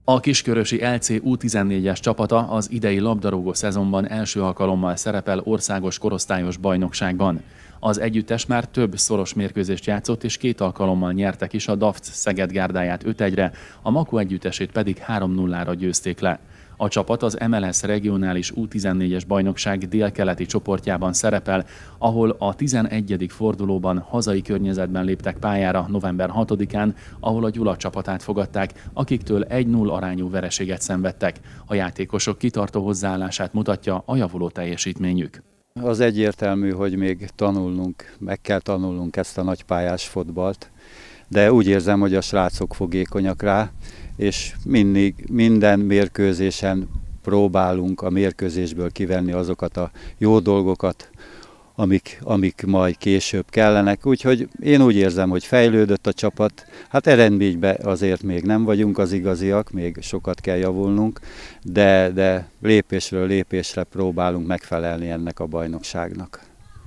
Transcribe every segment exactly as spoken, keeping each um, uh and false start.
A kiskörösi el cé U tizennégyes csapata az idei labdarúgó szezonban első alkalommal szerepel országos korosztályos bajnokságban. Az együttes már több szoros mérkőzést játszott, és két alkalommal nyertek is a dé á ef cé Szeged gárdáját öt egyre, a Makó együttesét pedig három nullára győzték le. A csapat az em el es regionális U tizennégyes bajnokság délkeleti csoportjában szerepel, ahol a tizenegyedik fordulóban hazai környezetben léptek pályára november hatodikán, ahol a Gyula csapatát fogadták, akiktől egy null arányú vereséget szenvedtek. A játékosok kitartó hozzáállását mutatja a javuló teljesítményük. Az egyértelmű, hogy még tanulnunk, meg kell tanulnunk ezt a nagypályás fotbalt, de úgy érzem, hogy a srácok fogékonyak rá, és mindig, minden mérkőzésen próbálunk a mérkőzésből kivenni azokat a jó dolgokat, amik, amik majd később kellenek. Úgyhogy én úgy érzem, hogy fejlődött a csapat. Hát eredményben azért még nem vagyunk az igaziak, még sokat kell javulnunk, de, de lépésről lépésre próbálunk megfelelni ennek a bajnokságnak.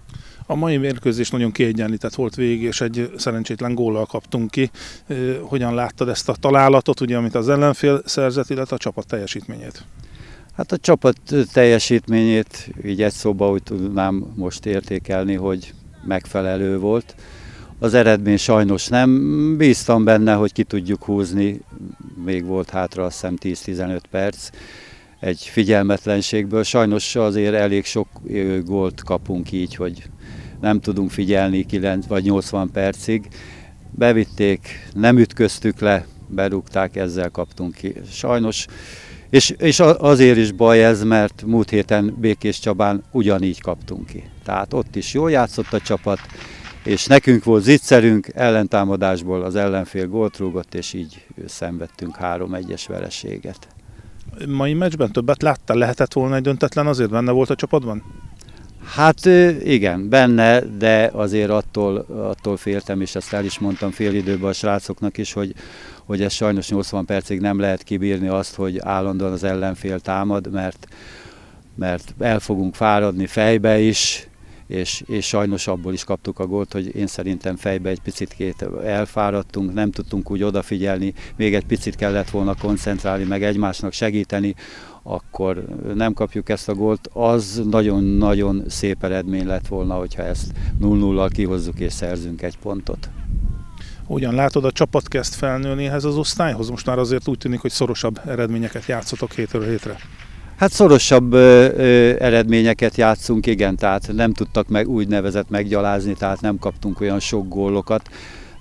A mai mérkőzés nagyon kiegyenlített volt végig, és egy szerencsétlen góllal kaptunk ki. Hogyan láttad ezt a találatot, ugye, amit az ellenfél szerzett, illetve a csapat teljesítményét? Hát a csapat teljesítményét így egy szóba úgy tudnám most értékelni, hogy megfelelő volt. Az eredmény sajnos nem, bíztam benne, hogy ki tudjuk húzni, még volt hátra azt hiszem tíz-tizenöt perc egy figyelmetlenségből. Sajnos azért elég sok gólt kapunk így, hogy nem tudunk figyelni kilenc vagy nyolcvan percig. Bevitték, nem ütköztük le, berúgták, ezzel kaptunk ki. Sajnos, és, és azért is baj ez, mert múlt héten Békés Csabán ugyanígy kaptunk ki. Tehát ott is jól játszott a csapat, és nekünk volt zicserünk, ellentámadásból az ellenfél gólt rúgott, és így szenvedtünk három egyes vereséget. Mai meccsben többet láttál? Lehetett volna egy döntetlen, azért benne volt a csapatban? Hát igen, benne, de azért attól, attól féltem, és ezt el is mondtam fél időben a srácoknak is, hogy, hogy ez sajnos nyolcvan percig nem lehet kibírni azt, hogy állandóan az ellenfél támad, mert, mert el fogunk fáradni fejbe is, és, és sajnos abból is kaptuk a gólt, hogy én szerintem fejbe egy picit két elfáradtunk, nem tudtunk úgy odafigyelni, még egy picit kellett volna koncentrálni, meg egymásnak segíteni, akkor nem kapjuk ezt a gólt. Az nagyon-nagyon szép eredmény lett volna, hogyha ezt null nullal kihozzuk és szerzünk egy pontot. Hogyan látod, a csapat kezd felnőni ehhez az osztályhoz? Most már azért úgy tűnik, hogy szorosabb eredményeket játszotok hétről hétre. Hát szorosabb ö, ö, eredményeket játszunk, igen, tehát nem tudtak meg úgynevezett meggyalázni, tehát nem kaptunk olyan sok gólokat,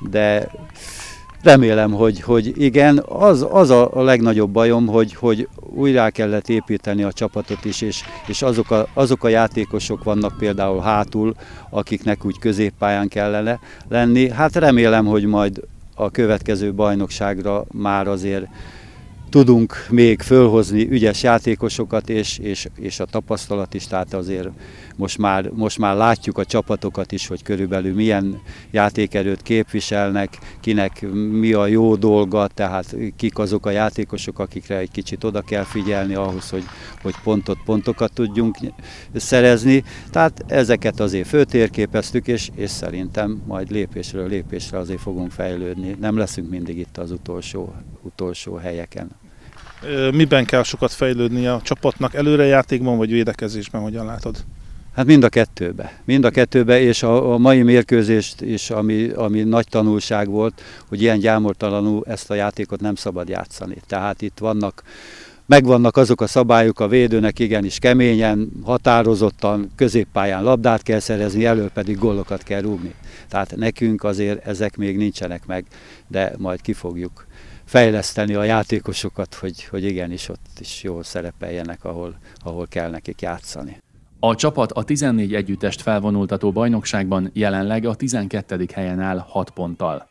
de remélem, hogy, hogy igen, az, az a legnagyobb bajom, hogy, hogy újra kellett építeni a csapatot is, és, és azok, a, azok a játékosok vannak például hátul, akiknek úgy középpályán kellene lenni. Hát remélem, hogy majd a következő bajnokságra már azért tudunk még fölhozni ügyes játékosokat, és, és, és a tapasztalat is, tehát azért most már, most már látjuk a csapatokat is, hogy körülbelül milyen játékerőt képviselnek, kinek mi a jó dolga, tehát kik azok a játékosok, akikre egy kicsit oda kell figyelni ahhoz, hogy, hogy pontot, pontokat tudjunk szerezni. Tehát ezeket azért föltérképeztük, és, és szerintem majd lépésről lépésre azért fogunk fejlődni. Nem leszünk mindig itt az utolsó, utolsó helyeken. Miben kell sokat fejlődni a csapatnak? Előrejátékban vagy védekezésben, hogyan látod? Hát mind a kettőbe. Mind a kettőbe, és a, a mai mérkőzést is, ami, ami nagy tanulság volt, hogy ilyen gyámoltalanul ezt a játékot nem szabad játszani. Tehát itt vannak, megvannak azok a szabályok, a védőnek igenis keményen, határozottan, középpályán labdát kell szerezni, elől pedig gólokat kell rúgni. Tehát nekünk azért ezek még nincsenek meg, de majd ki fogjuk fejleszteni a játékosokat, hogy, hogy igenis ott is jól szerepeljenek, ahol, ahol kell nekik játszani. A csapat a tizennégy együttest felvonultató bajnokságban jelenleg a tizenkettedik helyen áll hat ponttal.